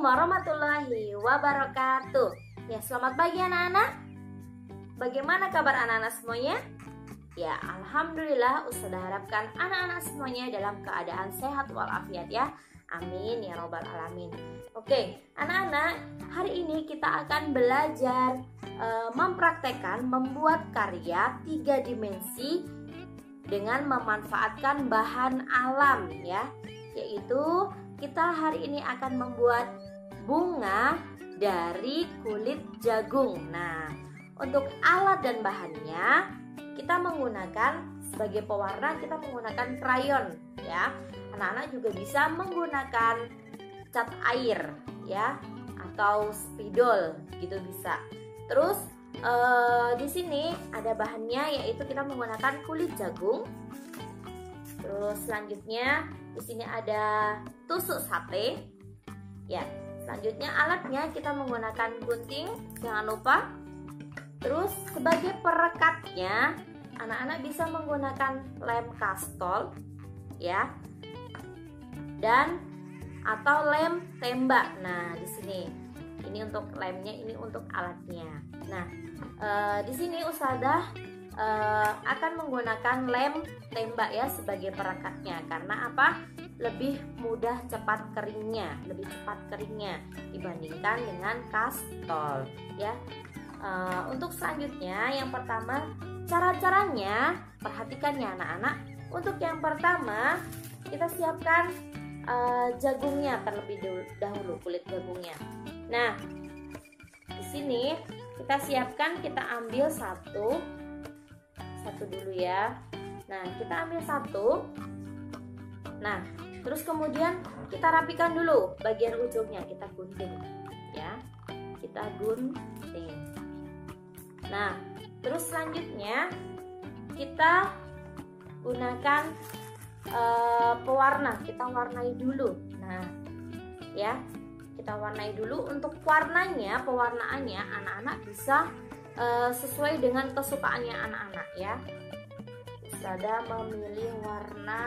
warahmatullahi wabarakatuh. Ya, selamat pagi anak-anak. Bagaimana kabar anak-anak semuanya? Ya, alhamdulillah Ustazah harapkan anak-anak semuanya dalam keadaan sehat walafiat ya. Amin ya robbal alamin. Oke, anak-anak, hari ini kita akan belajar mempraktekkan membuat karya 3 dimensi dengan memanfaatkan bahan alam ya. Yaitu kita hari ini akan membuat bunga dari kulit jagung. Nah, untuk alat dan bahannya kita menggunakan sebagai pewarna, kita menggunakan krayon ya. Anak-anak juga bisa menggunakan cat air ya, atau spidol gitu bisa. Terus di sini ada bahannya, yaitu kita menggunakan kulit jagung. Terus selanjutnya di sini ada tusuk sate. Ya, selanjutnya alatnya kita menggunakan gunting, jangan lupa. Terus sebagai perekatnya, anak-anak bisa menggunakan lem kastol ya, dan atau lem tembak. Nah, di sini ini untuk lemnya, ini untuk alatnya. Nah, di sini Ustazah akan menggunakan lem tembak ya sebagai perekatnya. Karena apa? Lebih mudah cepat keringnya, lebih cepat keringnya dibandingkan dengan kastol ya. Untuk selanjutnya, yang pertama cara-caranya, perhatikan ya anak-anak. Untuk yang pertama kita siapkan jagungnya terlebih dahulu, kulit jagungnya. Nah, di sini kita siapkan, kita ambil satu dulu ya. Nah, kita ambil satu. Nah, terus kemudian kita rapikan dulu bagian ujungnya, kita gunting ya, kita gunting. Nah, terus selanjutnya kita gunakan pewarna, kita warnai dulu. Nah, ya, kita warnai dulu. Untuk warnanya, pewarnaannya anak-anak bisa sesuai dengan kesukaannya anak-anak ya. Ustazah memilih warna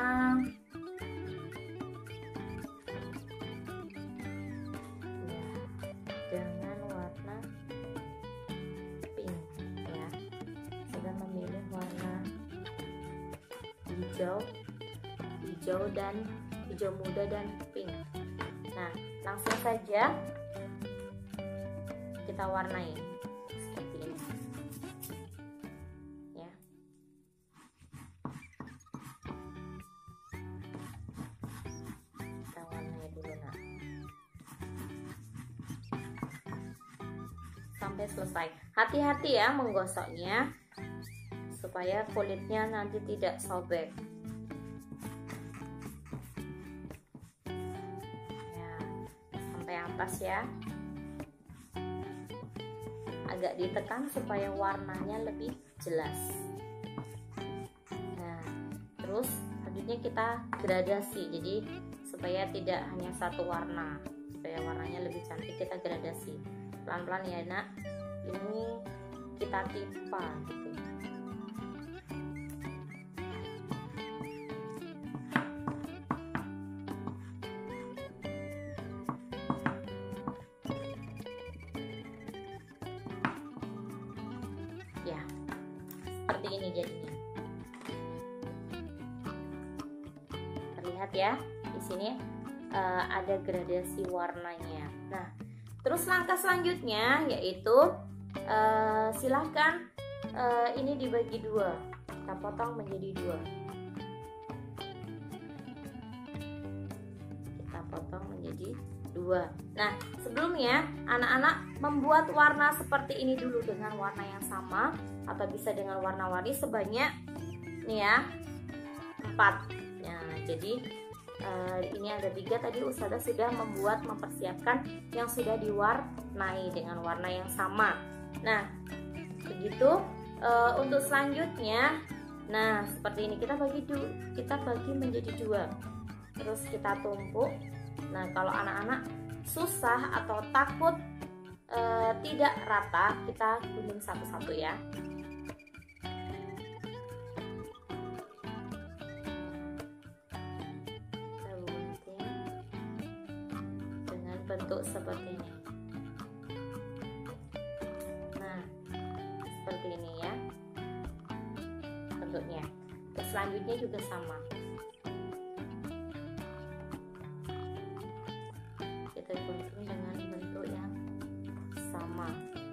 dengan warna pink ya. Ustazah memilih warna hijau dan hijau muda dan pink. Nah, langsung saja kita warnai seperti ini ya. Kita warnai dulu nah, sampai selesai. Hati-hati ya menggosoknya supaya kulitnya nanti tidak sobek. Atas ya, agak ditekan supaya warnanya lebih jelas. Nah, terus selanjutnya kita gradasi, jadi supaya tidak hanya satu warna, supaya warnanya lebih cantik kita gradasi pelan-pelan ya nak. Ini kita timpa gitu. Ya, seperti ini jadinya. Terlihat ya, di sini ada gradasi warnanya. Nah, terus langkah selanjutnya yaitu silahkan ini dibagi dua, kita potong menjadi dua. Kita potong menjadi dua. Nah, sebelumnya anak-anak membuat warna seperti ini dulu dengan warna yang sama atau bisa dengan warna-warni sebanyak nih ya 4. Nah, jadi ini ada 3 tadi Ustazah sudah mempersiapkan yang sudah diwarnai dengan warna yang sama. Nah, begitu. Untuk selanjutnya, nah seperti ini kita bagi menjadi 2. Terus kita tumpuk. Nah, kalau anak-anak susah atau takut tidak rata, kita gunting satu-satu ya. Kita gunting dengan bentuk seperti ini. Nah, seperti ini ya bentuknya. Terus selanjutnya juga sama. Kita gunting dengan bentuk yang sama.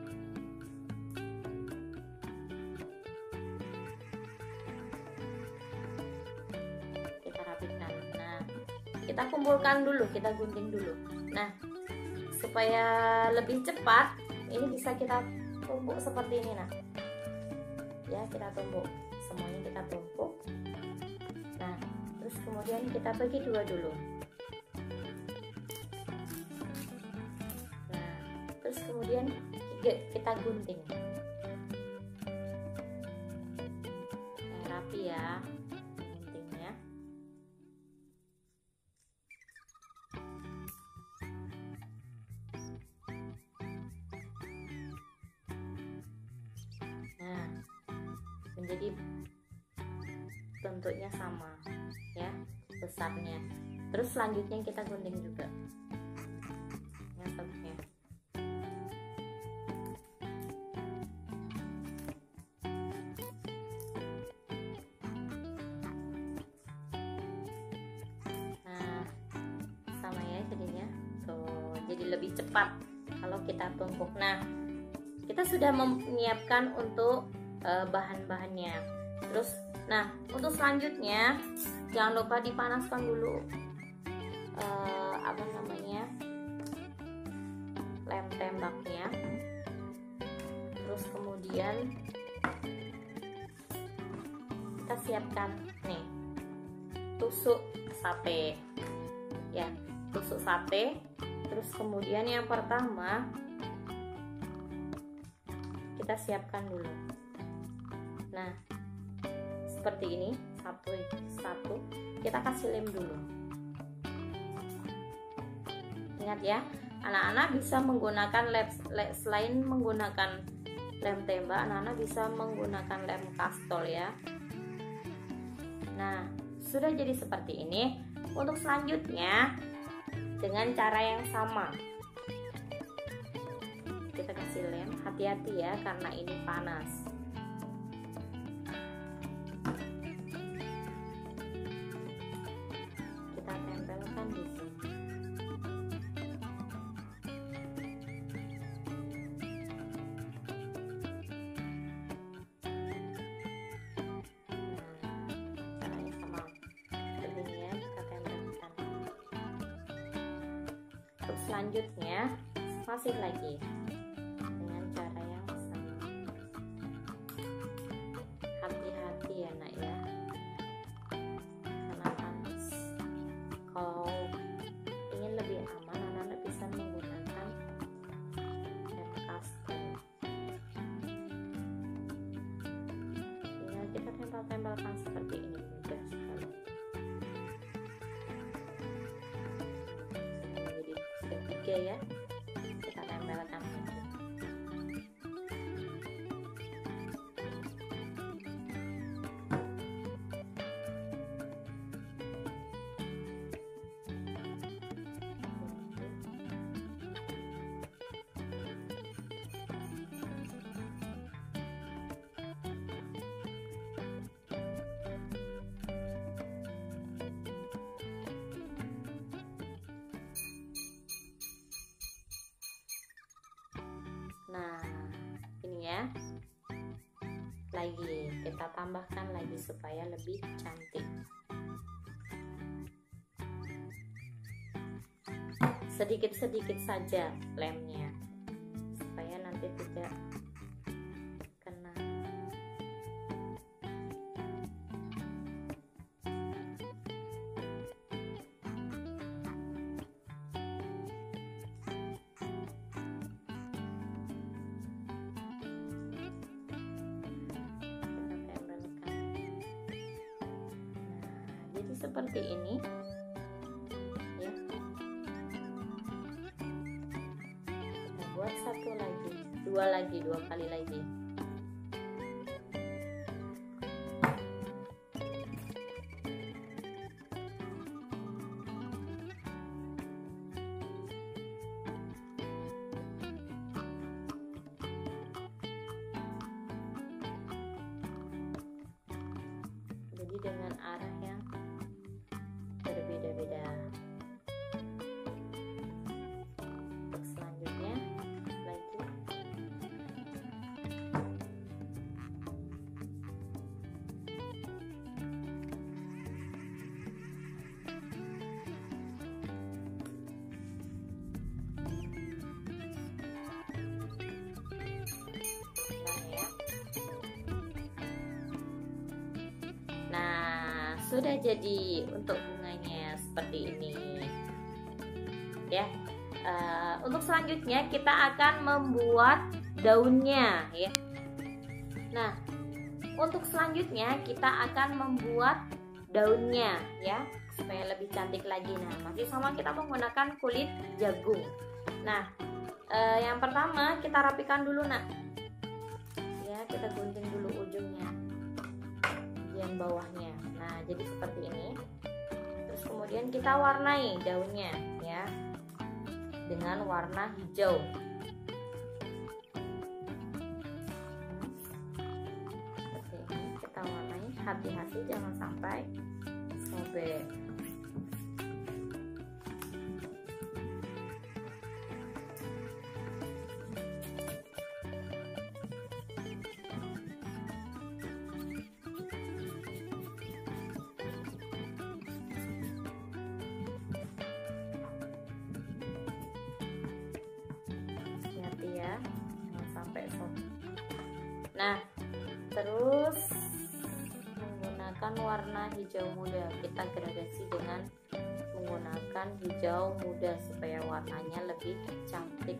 Kita rapikan. Nah, kita kumpulkan dulu, kita gunting dulu. Nah, supaya lebih cepat, ini bisa kita tumpuk seperti ini. Nah, ya kita tumpuk, semuanya kita tumpuk. Nah, terus kemudian kita bagi dua dulu. Nah, terus kemudian kita gunting. Rapi ya guntingnya. Nah, menjadi bentuknya sama ya, besarnya. Terus selanjutnya kita gunting juga yang satunya. Nah, sama ya jadinya tuh, jadi lebih cepat kalau kita tumpuk. Nah, kita sudah menyiapkan untuk bahan-bahannya. Terus nah, untuk selanjutnya jangan lupa dipanaskan dulu lem tembaknya. Terus kemudian kita siapkan nih tusuk sate ya, tusuk sate. Terus kemudian yang pertama kita siapkan dulu. Nah, seperti ini, satu kita kasih lem dulu. Ingat ya, anak-anak bisa menggunakan selain menggunakan lem tembak, anak-anak bisa menggunakan lem kastol ya. Nah, sudah jadi seperti ini. Untuk selanjutnya dengan cara yang sama, kita kasih lem. Hati-hati ya, karena ini panas. Kita tempelkan di sini. Caranya sama. Begini ya, kita tempelkan. Untuk selanjutnya masih lagi dengan cara yang sama. Hati-hati ya nak ya, karena panas. Kalau ingin lebih aman, anak-anak bisa menggunakan lem kastol. Tinggal kita tempel-tempelkan seperti ini, mudah sekali. Jadi ketiga ya, kita tempelkan lagi. Nah, ini ya. Lagi kita tambahkan lagi supaya lebih cantik. Sedikit-sedikit saja lemnya supaya nanti tidak kena. Jadi seperti ini ya. Kita buat satu lagi, dua kali lagi. dengan arah yang berbeda-beda. Untuk selanjutnya lagi. Nah, sudah jadi untuk bunganya seperti ini ya. Untuk selanjutnya kita akan membuat daunnya ya. Nah, untuk selanjutnya kita akan membuat daunnya ya, supaya lebih cantik lagi. Nah, masih sama, kita menggunakan kulit jagung. Nah, yang pertama kita rapikan dulu nak ya, kita gunting dulu ujungnya, bagian bawahnya. Nah, jadi seperti ini. Terus kemudian kita warnai daunnya ya dengan warna hijau. Seperti ini kita warnai, hati-hati jangan sampai sobek. Nah, terus menggunakan warna hijau muda, kita gradasi dengan menggunakan hijau muda supaya warnanya lebih cantik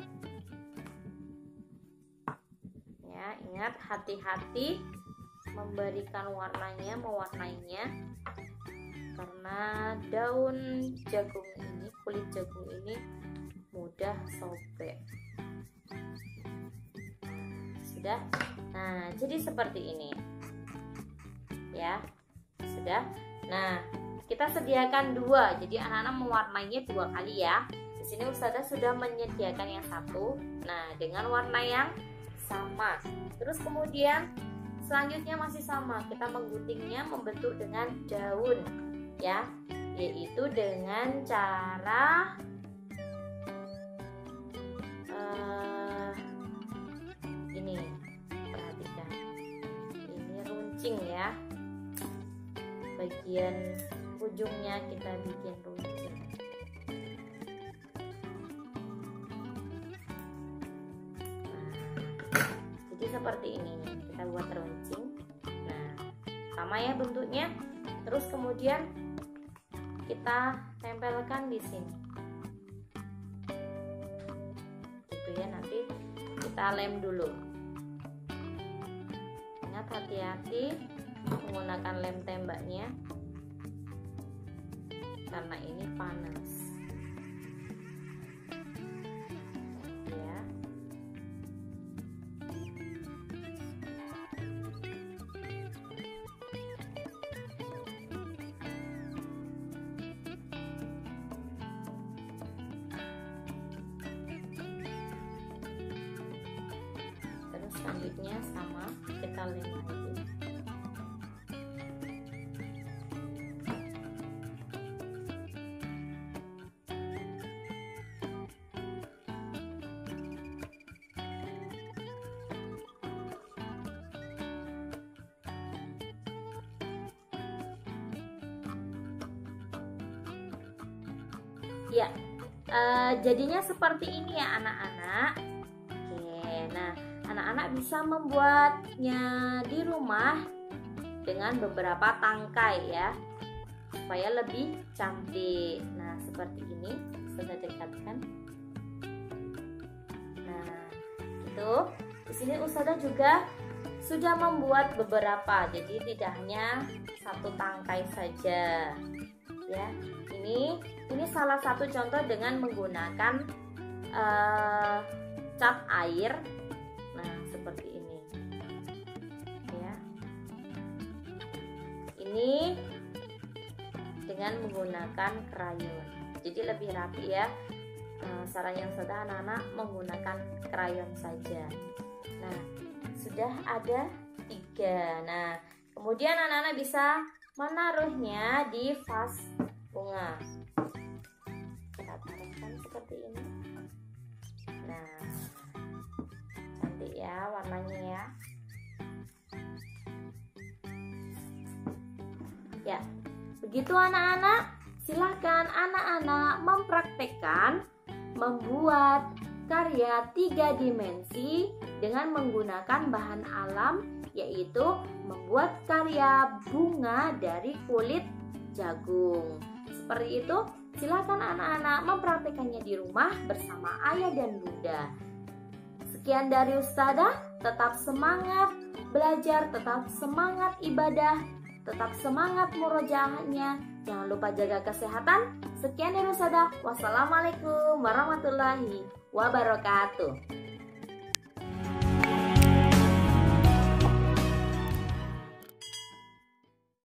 ya. Ingat, hati-hati memberikan warnanya, mewarnainya, karena daun jagung ini, kulit jagung ini mudah sobek. Sudah. Nah, jadi seperti ini ya, sudah. Nah, kita sediakan dua, jadi anak-anak mewarnainya dua kali ya. Di sini Ustazah sudah menyediakan yang satu, nah dengan warna yang sama. Terus kemudian selanjutnya masih sama, kita mengguntingnya membentuk dengan daun ya, yaitu dengan cara ini, perhatikan, ini runcing ya, bagian ujungnya kita bikin runcing. Nah, jadi seperti ini kita buat runcing. Nah, sama ya bentuknya. Terus kemudian kita tempelkan di sini gitu ya, nanti kita lem dulu. Ingat, hati-hati menggunakan lem tembaknya karena ini panas ya. Terus selanjutnya sama, kita lem lagi. Ya, jadinya seperti ini ya anak-anak. Oke, nah anak-anak bisa membuatnya di rumah dengan beberapa tangkai ya, supaya lebih cantik. Nah, seperti ini, sudah dekatkan. Nah, itu di sini Ustazah juga sudah membuat beberapa, jadi tidak hanya satu tangkai saja ya. Ini salah satu contoh dengan menggunakan cat air. Nah, seperti ini ya. Ini dengan menggunakan krayon, jadi lebih rapi ya. Saran yang sudah anak-anak menggunakan krayon saja. Nah, sudah ada 3. Nah, Kemudian anak-anak bisa menaruhnya di vas bunga. Kita taruhkan seperti ini. Nah, cantik ya warnanya ya. Ya, begitu anak-anak. Silahkan anak-anak mempraktekkan membuat karya 3 dimensi dengan menggunakan bahan alam, yaitu membuat karya bunga dari kulit jagung. Seperti itu, silakan anak-anak mempraktekannya di rumah bersama ayah dan bunda. Sekian dari Ustazah, tetap semangat belajar, tetap semangat ibadah, tetap semangat murojaahnya. Jangan lupa jaga kesehatan. Sekian dari Ustazah. Wassalamualaikum warahmatullahi wabarakatuh.